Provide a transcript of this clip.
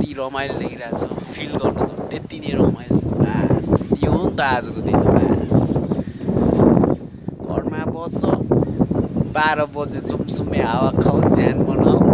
कति रमाइलो देखिरहेछ फिल गर्नु त त्यति नै रमाइलो छ बास यो हो नि त आजको दिन बास घरमा बस्छ 12 बजे जुमसुमे हावा खाऊ ज्यान बनाऊ